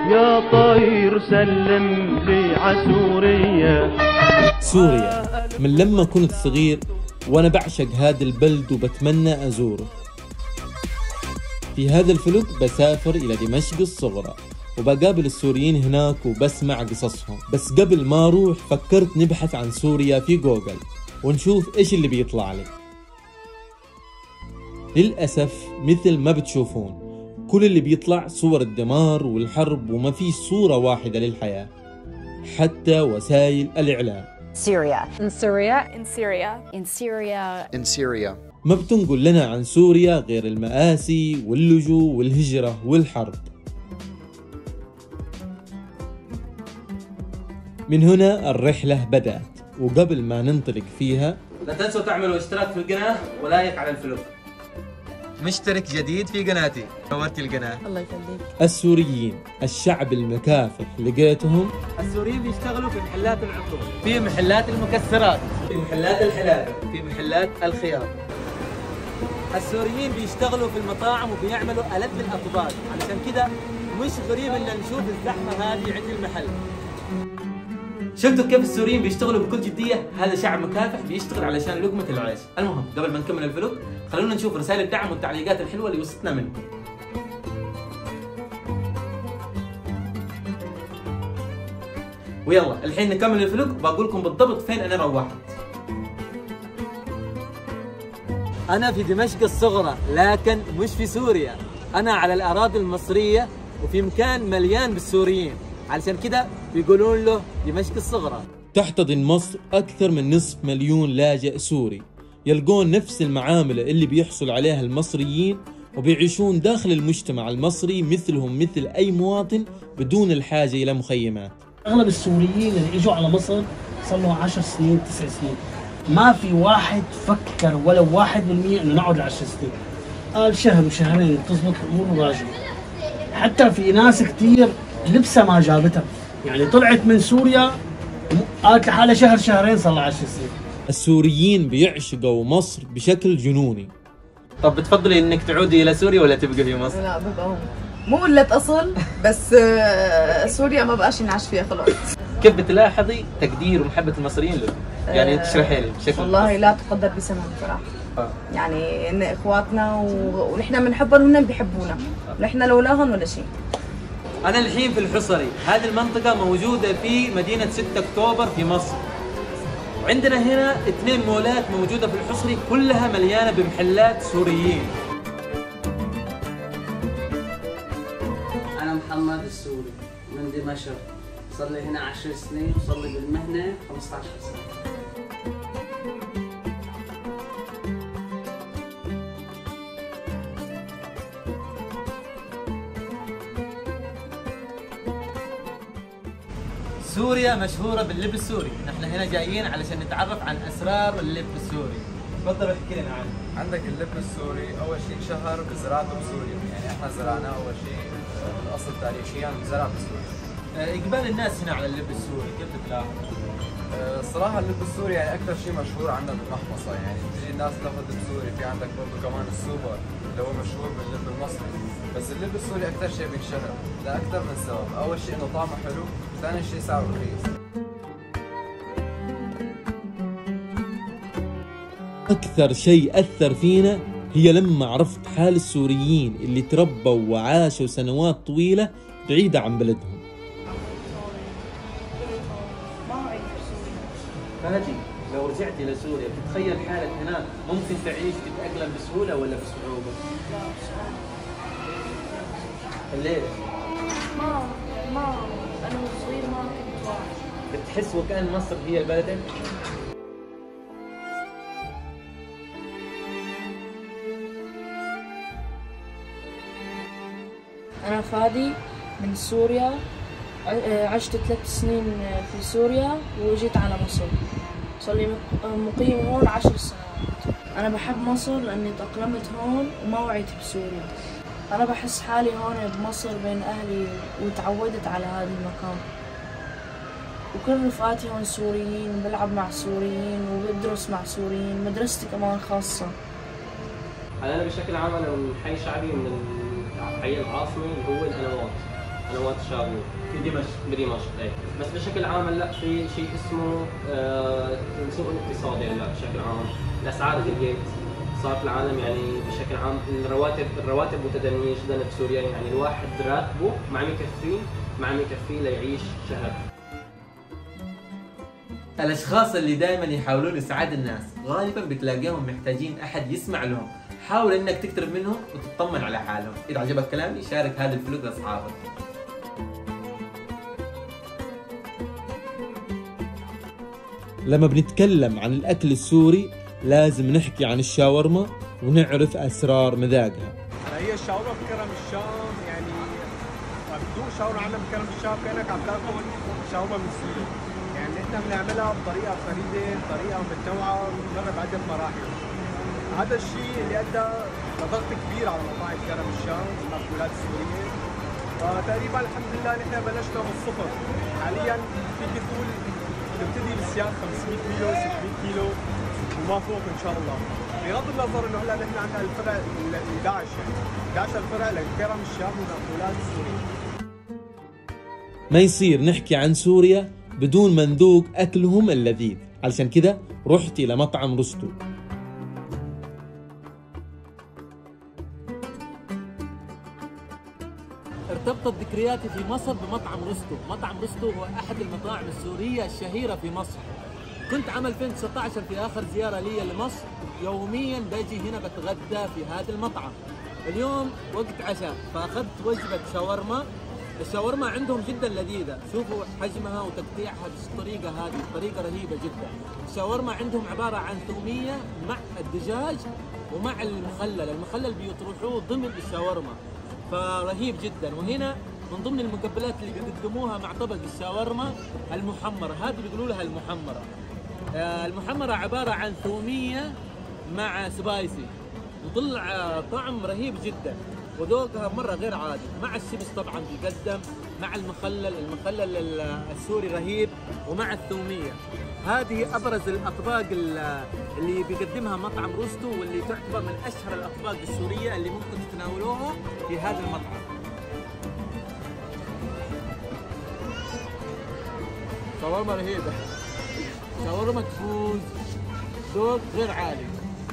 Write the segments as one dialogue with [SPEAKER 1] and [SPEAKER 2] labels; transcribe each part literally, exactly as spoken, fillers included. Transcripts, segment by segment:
[SPEAKER 1] يا طاير سلم لي عسورية.
[SPEAKER 2] سوريا من لما كنت صغير وأنا بعشق هذا البلد وبتمنى أزوره. في هذا الفلوك بسافر إلى دمشق الصغرى وبقابل السوريين هناك وبسمع قصصهم، بس قبل ما أروح فكرت نبحث عن سوريا في جوجل ونشوف إيش اللي بيطلع لي. للأسف مثل ما بتشوفون كل اللي بيطلع صور الدمار والحرب وما فيش صورة واحدة للحياة، حتى وسائل الإعلام.
[SPEAKER 3] Syria.
[SPEAKER 4] In Syria.
[SPEAKER 5] In Syria.
[SPEAKER 3] In Syria.
[SPEAKER 6] In Syria.
[SPEAKER 2] ما بتنقل لنا عن سوريا غير المآسي واللجوء والهجرة والحرب. من هنا الرحلة بدأت، وقبل ما ننطلق فيها لا تنسوا تعملوا اشتراك في القناة ولايك على الفلوق. مشترك جديد في قناتي، نورتي القناة.
[SPEAKER 4] الله يخليك.
[SPEAKER 2] السوريين الشعب المكافح لقيتهم.
[SPEAKER 7] السوريين بيشتغلوا في محلات العطور، في محلات المكسرات، في محلات الحلاقة، في محلات الخياط. السوريين بيشتغلوا في المطاعم وبيعملوا ألذ الأطباق، علشان كده مش غريب ان نشوف الزحمة هذه عند المحل. شفتوا كيف السوريين بيشتغلوا بكل جدية؟ هذا شعب مكافح بيشتغل علشان لقمة العيش. المهم قبل ما نكمل الفلوق خلونا نشوف رسائل الدعم والتعليقات الحلوة اللي وصلتنا منكم. ويلا الحين نكمل الفلوق، بقول لكم بالضبط فين انا روحت. انا في دمشق الصغرى لكن مش في سوريا، انا على الاراضي المصرية وفي مكان مليان بالسوريين، علشان كده بيقولون له دمشق الصغرى.
[SPEAKER 2] تحتضن مصر أكثر من نصف مليون لاجئ سوري، يلقون نفس المعاملة اللي بيحصل عليها المصريين وبيعيشون داخل المجتمع المصري مثلهم مثل أي مواطن بدون الحاجة إلى مخيمات.
[SPEAKER 8] أغلب السوريين اللي إجوا على مصر صار له عشر سنين تسع سنين، ما في واحد فكر ولو واحد بالمية إنه نقعد العشر سنين. قال شهر وشهرين تزبط الأمور وراجع. حتى في ناس كتير لبسها ما جابتها، يعني طلعت من سوريا قالت لحالها شهر شهرين صار لها عشر سنين.
[SPEAKER 2] السوريين بيعشقوا مصر بشكل جنوني.
[SPEAKER 7] طب بتفضلي انك تعودي الى سوريا ولا تبقي في مصر؟
[SPEAKER 4] لا ببقى هون، مو قلة اصل بس سوريا ما بقاش ينعاش فيها خلاص.
[SPEAKER 7] كيف بتلاحظي تقدير ومحبة المصريين له؟ يعني تشرحي لي بشكل
[SPEAKER 4] والله لا تقدر بثمن صراحة. آه. يعني ان اخواتنا و... ونحن بنحبهم وهن بيحبونا، نحن لولاهم ولا شيء.
[SPEAKER 7] أنا الحين في الحصري، هذه المنطقة موجودة في مدينة ستة أكتوبر في مصر. وعندنا هنا اثنين مولات موجودة في الحصري كلها مليانة بمحلات سوريين.
[SPEAKER 9] أنا محمد السوري من دمشق، صار لي هنا عشر سنين وصار لي بالمهنة خمسة عشر سنة.
[SPEAKER 7] سوريا مشهورة باللب السوري، نحن هنا جايين علشان نتعرف عن أسرار اللب السوري. تفضل احكي لنا عنه.
[SPEAKER 10] عندك اللب السوري أول شيء شهر بزراعته بسوريا، يعني احنا زرعناه أول شيء الأصل تاريخيا زرع بسوريا.
[SPEAKER 7] إقبال الناس هنا على اللب السوري كيف بتلاحظ؟
[SPEAKER 10] الصراحة اللب السوري يعني أكثر شيء مشهور عندنا بالمحمصة، يعني بتجي الناس تاخذ لب سوري، في عندك برضه كمان السوبر اللي هو مشهور باللب المصري، بس اللب السوري أكثر شيء بينشهر لأكثر من سبب، أول شيء إنه طعمه حلو، ثاني شيء سعره رخيص.
[SPEAKER 2] أكثر شيء أثر فينا هي لما عرفت حال السوريين اللي تربوا وعاشوا سنوات طويلة بعيدة عن بلدهم.
[SPEAKER 7] فهدي لو رجعت إلى سوريا بتتخيل حالك هناك ممكن تعيش تتأقلم بسهولة ولا بصعوبة؟
[SPEAKER 5] لا بصعوبة.
[SPEAKER 7] ليش؟
[SPEAKER 5] ما ما أنا صغير ما كنت واعي.
[SPEAKER 7] بتحس وكأن مصر هي بلدك؟
[SPEAKER 11] أنا فادي من سوريا، عشت ثلاث سنين في سوريا وجيت على مصر، صار لي مقيم هون عشر سنوات. أنا بحب مصر لأني تأقلمت هون وما وعيت بسوريا. أنا بحس حالي هون بمصر بين أهلي وتعودت على هذا المكان، وكل رفقاتي هون سوريين، بلعب مع سوريين وبدرس مع سوريين، مدرستي كمان خاصة.
[SPEAKER 12] أنا بشكل عام أنا من حي شعبي من حي العاصمة اللي هو الأنوات.
[SPEAKER 3] قنوات الشاورما
[SPEAKER 7] في دمشق.
[SPEAKER 3] بدمشق ايه. بس بشكل عام هلا في شيء اسمه آه سوق الاقتصادي هلا بشكل عام، الاسعار غليت، صار في العالم يعني بشكل عام الرواتب الرواتب متدنيه جدا في سوريا، يعني الواحد راتبه ما عم يكفيه ما عم يكفيه ليعيش شهر.
[SPEAKER 2] الأشخاص اللي دائما يحاولون إسعاد الناس غالبا بتلاقيهم محتاجين أحد يسمع لهم. حاول إنك تقترب منهم وتطمن على حالهم. إذا عجبك كلامي شارك هذا الفلوق لأصحابك. لما بنتكلم عن الأكل السوري لازم نحكي عن الشاورما ونعرف أسرار مذاقها.
[SPEAKER 6] هي الشاورما بكرم الشام، يعني لما بتدوق شاورما عندنا بكرم الشام كأنك عم تاكل شاورما من سوريا. يعني نحن بنعملها بطريقة فريدة، بطريقة متنوعة، بنجرب بعدة مراحل. هذا الشيء اللي أدى لضغط كبير على مطاعم كرم الشام المأكولات السورية. فتقريبا الحمد لله نحن بلشنا من الصفر. حاليا فيك تقول نبتدي بالسياق خمسمية كيلو ستمية كيلو وما فوق ان شاء الله. بغض النظر انه هلا نحن عندنا الفرع ال احد عشر يعني احد عشر فرع لكرم الشام والمأكولات السورية.
[SPEAKER 2] ما يصير نحكي عن سوريا بدون ما نذوق اكلهم اللذيذ، علشان كذا رحت الى مطعم رستو.
[SPEAKER 7] ارتبطت ذكرياتي في مصر بمطعم رستو. مطعم رستو هو أحد المطاعم السورية الشهيرة في مصر. كنت عام ألفين وتسعة عشر في آخر زيارة لي لمصر، يوميا باجي هنا بتغدى في هذا المطعم. اليوم وقت عشاء فأخذت وجبة شاورما. الشاورما عندهم جدا لذيذة، شوفوا حجمها وتقطيعها بالطريقة هذه، طريقة رهيبة جدا. الشاورما عندهم عبارة عن ثومية مع الدجاج ومع المخلل، المخلل بيطرحوه ضمن الشاورما، فرهيب جدا. وهنا من ضمن المقبلات اللي بيقدموها مع طبق الشاورما المحمرة، هذه بيقولوا لها المحمرة. المحمرة عبارة عن ثومية مع سبايسي، وطلع طعم رهيب جدا وذوقها مرة غير عادي. مع الشيبس طبعا بيقدم، مع المخلل، المخلل السوري رهيب، ومع الثومية. هذه أبرز الأطباق اللي بيقدمها مطعم رستو، واللي تعتبر من أشهر الأطباق السورية اللي ممكن تتناولوها في هذا المطعم. شاورما رهيبة، شاورما تفوز، ذوق غير عالي.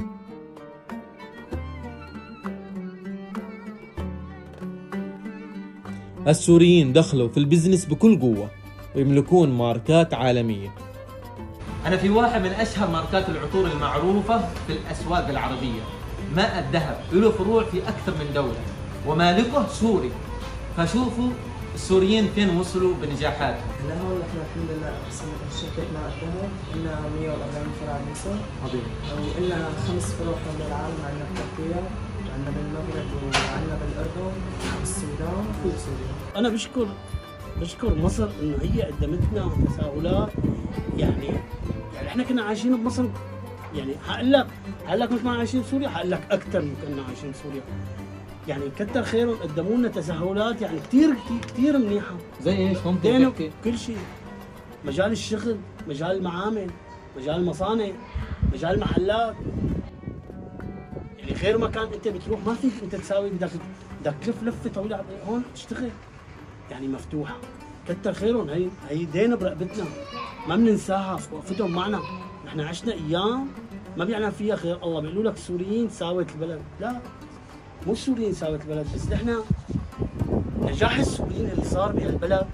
[SPEAKER 2] السوريين دخلوا في البزنس بكل قوة ويملكون ماركات عالمية.
[SPEAKER 7] أنا في واحد من أشهر ماركات العطور المعروفة في الأسواق العربية، ماء الذهب، له فروع في أكثر من دولة ومالكه سوري. فشوفوا السوريين فين وصلوا بنجاحاتهم.
[SPEAKER 12] هون نحن الحمد لله اسمنا شركة ماء الذهب، لنا مية وأربعين فرع بمصر.
[SPEAKER 7] عظيم.
[SPEAKER 12] ولنا خمس فروع حول العالم، عندنا بتركيا، عندنا بالمغرب، وعندنا بالأردن، والسودان، وفي سوريا.
[SPEAKER 8] أنا بشكر بشكر مصر إنه هي قدمتنا تساؤلات. يعني يعني إحنا كنا عايشين بمصر، يعني هقول لك هقول لك مش ما عايشين سوريا، هقول لك أكثر من كنا عايشين سوريا. يعني كتر خيرهم قدموا لنا تسهلات يعني كثير كثير كثير منيحه.
[SPEAKER 7] زي ايش ممكن تحكي؟
[SPEAKER 8] كل شيء، مجال الشغل، مجال المعامل، مجال المصانع، مجال المحلات. يعني غير مكان انت بتروح ما فيك انت تساوي، بدك بدك تلف لفه طويله، هون تشتغل يعني مفتوحه. كتر خيرهم، هي هي دينا برقبتنا ما بننساها، وقفتهم معنا. نحن عشنا ايام ما بيعلم فيها غير الله. بيقولوا لك السوريين ساوت البلد، لا مو السوريين ساوت البلد، بس نحن نجاح السوريين اللي صار بهالبلد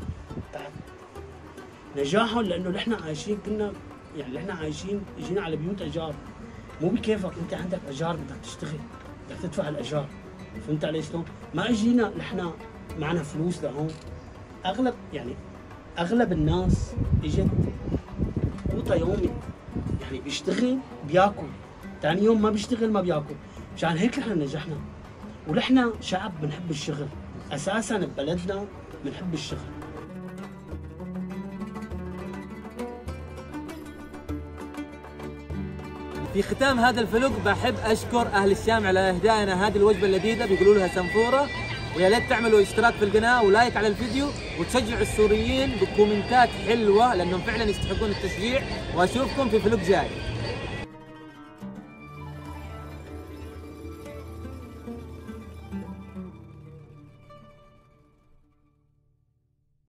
[SPEAKER 8] نجاحهم لانه نحن عايشين كنا يعني نحن عايشين اجينا على بيوت اجار. مو بكيفك انت عندك اجار بدك تشتغل، بدك تدفع الاجار. فهمت علي شلون؟ ما اجينا نحن معنا فلوس لهون. اغلب يعني اغلب الناس اجت قوطه يومي، يعني بيشتغل بياكل، ثاني يوم ما بيشتغل ما بياكل. مشان هيك نحن نجحنا. ونحن شعب بنحب الشغل، اساسا ببلدنا بنحب الشغل.
[SPEAKER 7] في ختام هذا الفلوق بحب اشكر اهل الشام على اهدائنا هذه الوجبه اللذيذه، بيقولوا لها سنفوره. ويا ليت تعملوا اشتراك في القناه ولايك على الفيديو، وتشجعوا السوريين بكومنتات حلوه لانهم فعلا يستحقون التشجيع. واشوفكم في فلوق جاي.